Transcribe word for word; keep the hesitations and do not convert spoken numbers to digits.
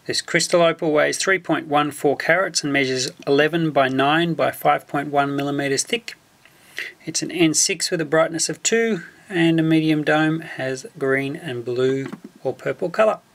This crystal opal weighs three point one four carats and measures eleven by nine by five point one millimeters thick. It's an N six with a brightness of two and a medium dome, has green and blue or purple colour.